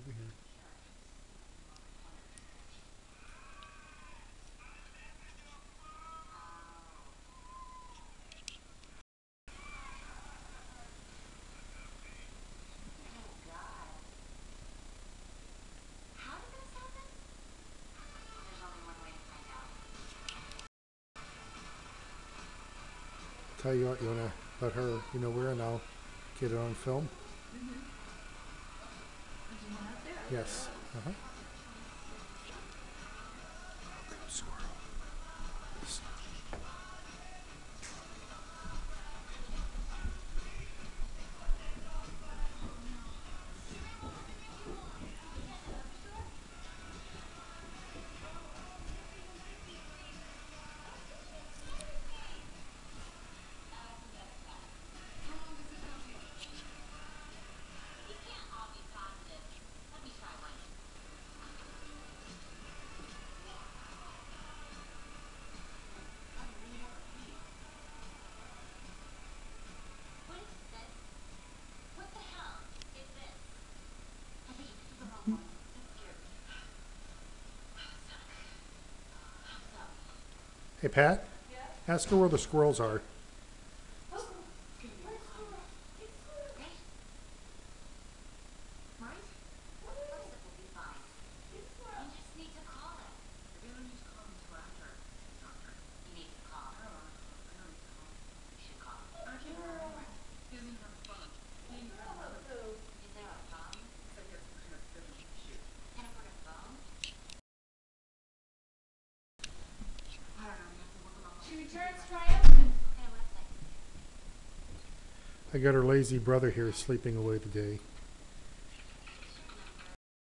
over here. Tell you what, you wanna let her, you know where, and I'll get it on film. Yes. Uh-huh. Squirrel. Hey, Pat, ask her where the squirrels are. I got her lazy brother here sleeping away today.